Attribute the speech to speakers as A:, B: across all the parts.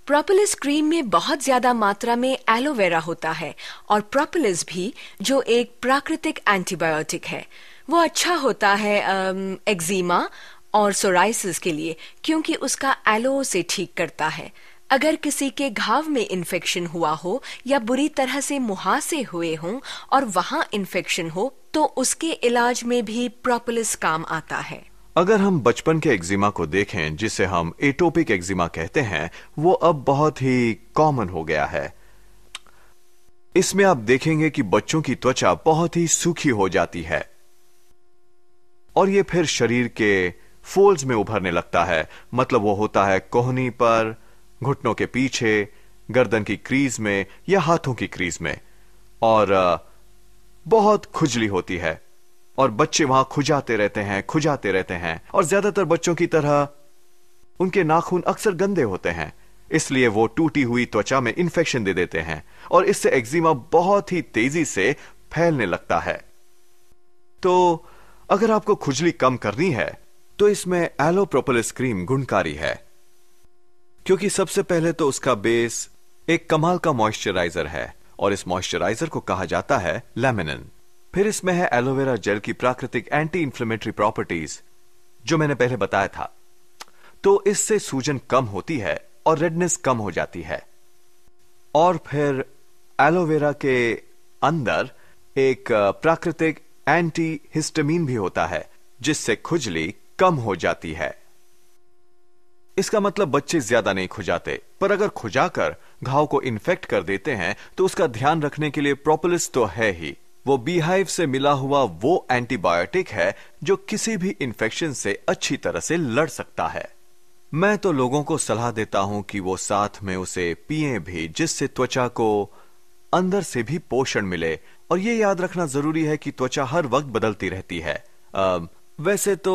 A: Propolis cream में बहुत ज्यादा मात्रा में एलोवेरा होता है और प्रोपोलिस भी, जो एक प्राकृतिक एंटीबायोटिक है, वो अच्छा होता है एक्जिमा और सोराइसिस के लिए, क्योंकि उसका एलो से ठीक करता है। अगर किसी के घाव में इन्फेक्शन हुआ हो या बुरी तरह से मुहासे हुए हों और वहां इन्फेक्शन हो, तो उसके इलाज में भी प्रोपोलिस काम आता है।
B: अगर हम बचपन के एक्जिमा को देखें, जिसे हम एटोपिक एक्जिमा कहते हैं, वो अब बहुत ही कॉमन हो गया है। इसमें आप देखेंगे कि बच्चों की त्वचा बहुत ही सूखी हो जाती है और ये फिर शरीर के फोल्ड्स में उभरने लगता है। मतलब वो होता है कोहनी पर, घुटनों के पीछे, गर्दन की क्रीज में या हाथों की क्रीज में, और बहुत खुजली होती है और बच्चे वहां खुजाते रहते हैं और ज्यादातर बच्चों की तरह उनके नाखून अक्सर गंदे होते हैं, इसलिए वो टूटी हुई त्वचा में इन्फेक्शन दे देते हैं और इससे एक्जिमा बहुत ही तेजी से फैलने लगता है। तो अगर आपको खुजली कम करनी है तो इसमें एलो प्रोपोलिस क्रीम गुणकारी है, क्योंकि सबसे पहले तो उसका बेस एक कमाल का मॉइस्चराइजर है और इस मॉइस्चराइजर को कहा जाता है लैमिनिन। फिर इसमें है एलोवेरा जेल की प्राकृतिक एंटी इंफ्लेमेटरी प्रॉपर्टीज, जो मैंने पहले बताया था। तो इससे सूजन कम होती है और रेडनेस कम हो जाती है। और फिर एलोवेरा के अंदर एक प्राकृतिक एंटी हिस्टामिन भी होता है, जिससे खुजली कम हो जाती है। इसका मतलब बच्चे ज्यादा नहीं खुजाते, पर अगर खुजाकर घाव को इन्फेक्ट कर देते हैं तो उसका ध्यान रखने के लिए प्रोपोलिस तो है ही। वो बीहाइव से मिला हुआ वो एंटीबायोटिक है जो किसी भी इन्फेक्शन से अच्छी तरह से लड़ सकता है। मैं तो लोगों को सलाह देता हूं कि वो साथ में उसे पिएं भी, जिससे त्वचा को अंदर से भी पोषण मिले। और ये याद रखना जरूरी है कि त्वचा हर वक्त बदलती रहती है। वैसे तो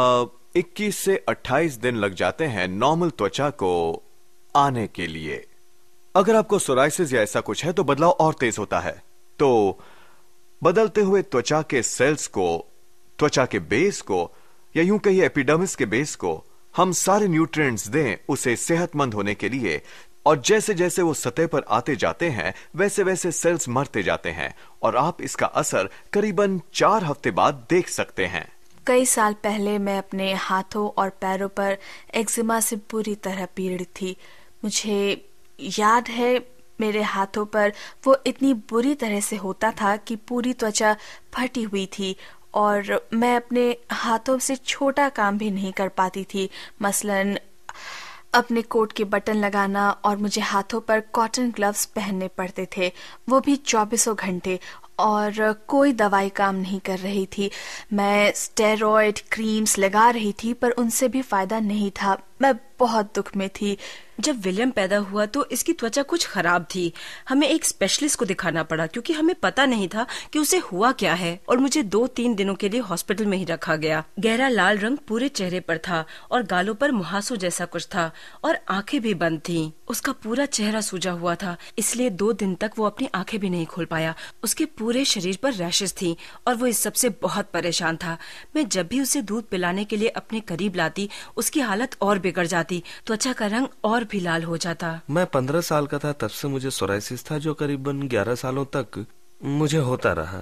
B: 21 से 28 दिन लग जाते हैं नॉर्मल त्वचा को आने के लिए। अगर आपको सोराइसिस या ऐसा कुछ है तो बदलाव और तेज होता है। तो बदलते हुए त्वचा के सेल्स को, त्वचा के बेस को, या यूं कहिए एपिडर्मिस के बेस को हम सारे न्यूट्रिएंट्स दें उसे सेहतमंद होने के लिए। और जैसे जैसे वो सतह पर आते जाते हैं वैसे वैसे सेल्स मरते जाते हैं और आप इसका असर करीबन 4 हफ्ते बाद देख सकते हैं।
C: कई साल पहले मैं अपने हाथों और पैरों पर एक्जिमा से बुरी तरह पीड़ित थी। मुझे याद है मेरे हाथों पर वो इतनी बुरी तरह से होता था कि पूरी त्वचा फटी हुई थी और मैं अपने हाथों से छोटा काम भी नहीं कर पाती थी। मसलन अपने कोट के बटन लगाना, और मुझे हाथों पर कॉटन ग्लव्स पहनने पड़ते थे, वो भी 24 घंटे, और कोई दवाई काम नहीं कर रही थी। मैं स्टेरॉइड क्रीम्स लगा रही थी पर उनसे भी फायदा नहीं था। मैं बहुत दुख में थी।
D: जब विलियम पैदा हुआ तो इसकी त्वचा कुछ खराब थी। हमें एक स्पेशलिस्ट को दिखाना पड़ा क्योंकि हमें पता नहीं था कि उसे हुआ क्या है, और मुझे 2-3 दिनों के लिए हॉस्पिटल में ही रखा गया। गहरा लाल रंग पूरे चेहरे पर था और गालों पर मुहासों जैसा कुछ था और आंखें भी बंद थीं। उसका पूरा चेहरा सूजा हुआ था, इसलिए 2 दिन तक वो अपनी आंखें भी नहीं खोल पाया। उसके पूरे शरीर पर रैशेस थी और वो इस सबसे बहुत परेशान था। मैं जब भी उसे दूध पिलाने के लिए अपने करीब लाती, उसकी हालत और बिगड़ जाती, त्वचा का रंग और भी लाल हो जाता।
E: मैं 15 साल का था तब से मुझे सोराइसिस था, जो करीबन 11 सालों तक मुझे होता रहा।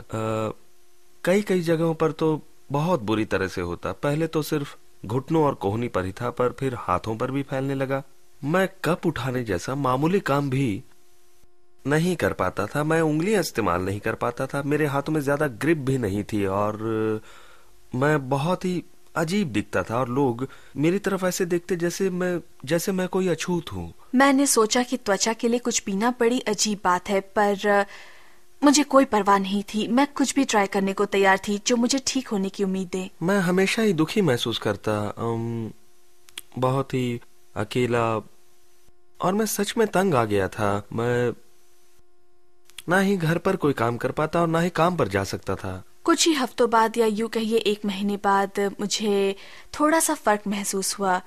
E: कई जगहों पर तो बहुत बुरी तरह से होता। पहले तो सिर्फ घुटनों और कोहनी पर ही था, पर फिर हाथों पर भी फैलने लगा। मैं कप उठाने जैसा मामूली काम भी नहीं कर पाता था। मैं उंगलियां इस्तेमाल नहीं कर पाता था। मेरे हाथों में ज्यादा ग्रिप भी नहीं थी और मैं बहुत ही अजीब दिखता था और लोग मेरी तरफ ऐसे देखते जैसे मैं कोई अछूत हूँ।
C: मैंने सोचा कि त्वचा के लिए कुछ पीना बड़ी अजीब बात है, पर मुझे कोई परवाह नहीं थी। मैं कुछ भी ट्राई करने को तैयार थी जो मुझे ठीक होने की उम्मीद दे।
E: मैं हमेशा ही दुखी महसूस करता, बहुत ही अकेला, और मैं सच में तंग आ गया था। मैं ना ही घर पर कोई काम कर पाता और ना ही काम पर जा सकता था।
C: कुछ ही हफ्तों बाद, या यूं कहिए 1 महीने बाद, मुझे थोड़ा सा फर्क महसूस हुआ।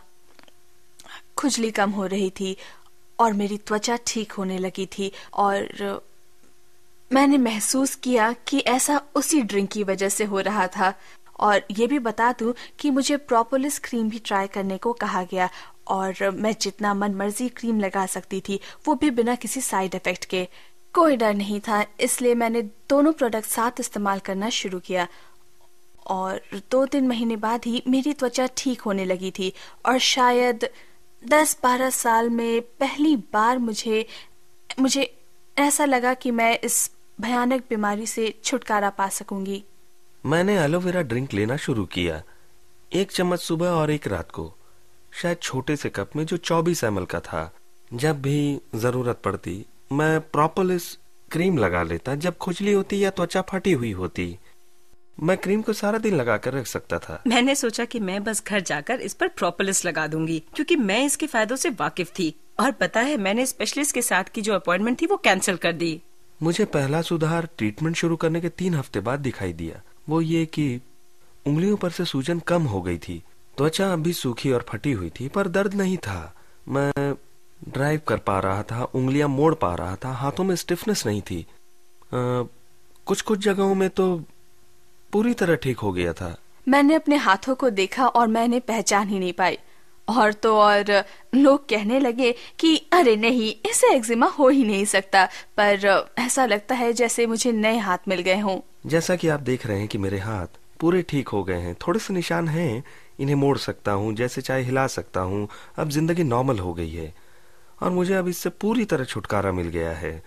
C: खुजली कम हो रही थी और मेरी त्वचा ठीक होने लगी थी, और मैंने महसूस किया कि ऐसा उसी ड्रिंक की वजह से हो रहा था। और ये भी बता दूं कि मुझे प्रोपोलिस क्रीम भी ट्राई करने को कहा गया, और मैं जितना मन मर्जी क्रीम लगा सकती थी, वो भी बिना किसी साइड इफेक्ट के। कोई डर नहीं था, इसलिए मैंने दोनों प्रोडक्ट साथ इस्तेमाल करना शुरू किया और 2-3 महीने बाद ही मेरी त्वचा ठीक होने लगी थी और शायद 10-12 साल में पहली बार मुझे ऐसा लगा कि मैं इस भयानक बीमारी से छुटकारा पा सकूंगी।
E: मैंने एलोवेरा ड्रिंक लेना शुरू किया, 1 चम्मच सुबह और 1 रात को, शायद छोटे से कप में जो 24 ml का था। जब भी जरूरत पड़ती मैं प्रोपोलिस क्रीम लगा लेता, जब खुजली होती या त्वचा फटी हुई होती। मैं क्रीम को सारा दिन लगा कर रख सकता था।
D: मैंने सोचा कि मैं बस घर जाकर इस पर प्रोपोलिस लगा दूंगी, क्योंकि मैं इसके फायदों से वाकिफ थी। और पता है, मैंने स्पेशलिस्ट के साथ की जो अपॉइंटमेंट थी वो कैंसिल कर दी।
E: मुझे पहला सुधार ट्रीटमेंट शुरू करने के 3 हफ्ते बाद दिखाई दिया। वो ये कि उंगलियों पर से सूजन कम हो गई थी, त्वचा अभी सूखी और फटी हुई थी, पर दर्द नहीं था। मैं ड्राइव कर पा रहा था, उंगलियां मोड़ पा रहा था, हाथों में स्टिफनेस नहीं थी। कुछ जगहों में तो पूरी तरह ठीक हो गया था।
C: मैंने अपने हाथों को देखा और मैंने पहचान ही नहीं पाई। और तो और लोग कहने लगे कि अरे नहीं, इसे एक्जिमा हो ही नहीं सकता, पर ऐसा लगता है जैसे मुझे नए हाथ मिल गए हों।
E: जैसा कि आप देख रहे हैं कि मेरे हाथ पूरे ठीक हो गए हैं। थोड़े से निशान हैं, इन्हें मोड़ सकता हूँ, जैसे चाहे हिला सकता हूँ। अब जिंदगी नॉर्मल हो गई है और मुझे अब इससे पूरी तरह छुटकारा मिल गया है।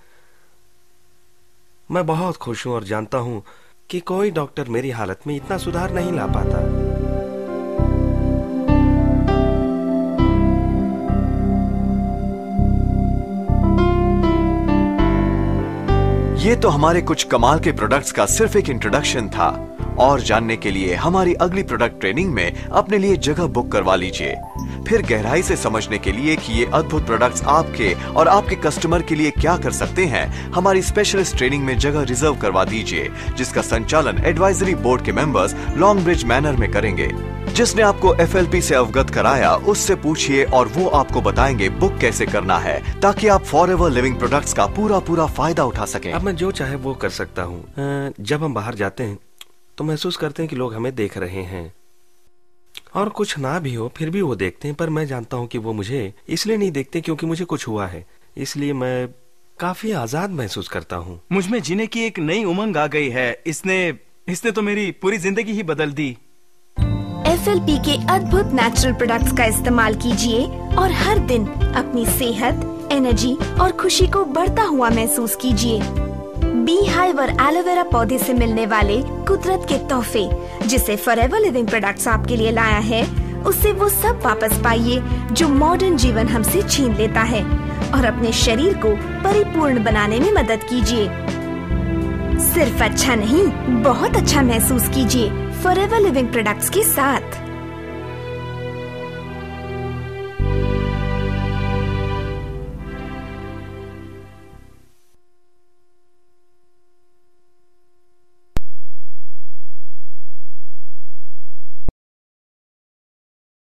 E: मैं बहुत खुश हूँ और जानता हूँ कि कोई डॉक्टर मेरी हालत में इतना सुधार नहीं ला पाता।
B: ये तो हमारे कुछ कमाल के प्रोडक्ट्स का सिर्फ एक इंट्रोडक्शन था। और जानने के लिए हमारी अगली प्रोडक्ट ट्रेनिंग में अपने लिए जगह बुक करवा लीजिए। फिर गहराई से समझने के लिए कि ये अद्भुत प्रोडक्ट्स आपके और आपके कस्टमर के लिए क्या कर सकते हैं, हमारी स्पेशलिस्ट ट्रेनिंग में जगह रिजर्व करवा दीजिए, जिसका संचालन एडवाइजरी बोर्ड के मेंबर्स लॉन्ग ब्रिज मैनर में करेंगे। जिसने आपको FLP से अवगत कराया, उससे पूछिए और वो आपको बताएंगे बुक कैसे करना है, ताकि आप फॉरएवर लिविंग प्रोडक्ट्स का पूरा फायदा उठा सकें।
E: अब मैं जो चाहे वो कर सकता हूँ। जब हम बाहर जाते हैं तो महसूस करते हैं कि लोग हमें देख रहे हैं, और कुछ ना भी हो फिर भी वो देखते हैं। पर मैं जानता हूँ कि वो मुझे इसलिए नहीं देखते क्योंकि मुझे कुछ हुआ है, इसलिए मैं काफी आजाद महसूस करता हूँ।
F: मुझ में जीने की एक नई उमंग आ गई है। इसने तो मेरी पूरी जिंदगी ही बदल दी।
G: FLP के अद्भुत नेचुरल प्रोडक्ट्स का इस्तेमाल कीजिए और हर दिन अपनी सेहत, एनर्जी और खुशी को बढ़ता हुआ महसूस कीजिए। बीहाइव और एलोवेरा पौधे से मिलने वाले कुदरत के तोहफे, जिसे फॉरएवर लिविंग प्रोडक्ट्स आपके लिए लाया है, उससे वो सब वापस पाइए जो मॉडर्न जीवन हमसे छीन लेता है, और अपने शरीर को परिपूर्ण बनाने में मदद कीजिए। सिर्फ अच्छा नहीं, बहुत अच्छा महसूस कीजिए फॉरएवर लिविंग प्रोडक्ट्स के साथ।